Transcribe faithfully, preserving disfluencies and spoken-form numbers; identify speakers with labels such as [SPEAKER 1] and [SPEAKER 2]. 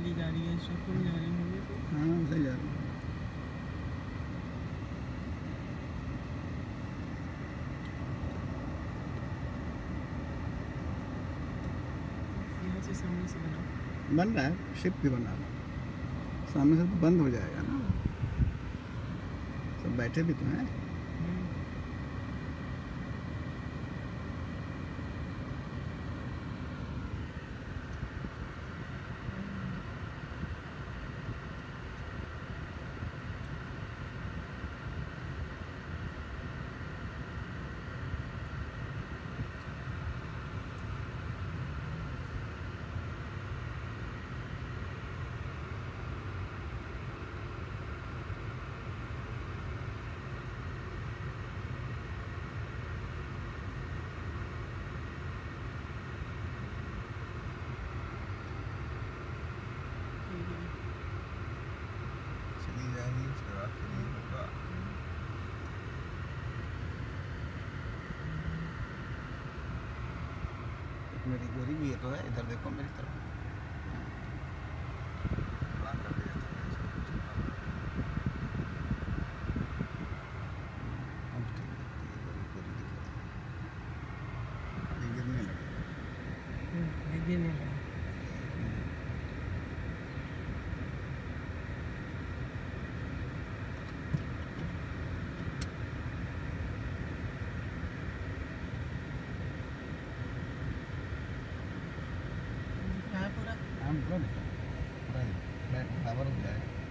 [SPEAKER 1] वाली जा रही है, सुकून जा रही है।
[SPEAKER 2] हाँ सही जा रही है।
[SPEAKER 1] यहाँ से सामने से बना
[SPEAKER 2] बन रहा है, शिप भी बना रहा है। सामने से तो बंद हो जाएगा ना, सब बैठे भी तो हैं। चली जाएगी उसके बाद फिर नहीं होगा। एक मेरी गोरी भी है तो है, इधर देखो मेरी तरफ। बड़ा कर दिया था इसको, अब ठीक दिखती है, गोरी गोरी दिख रही है। अभी गिरने लगेगा।
[SPEAKER 1] गिरने लगा। पूरा
[SPEAKER 2] हम पूरा पूरा फ्लैट बराबर हो जाएगा।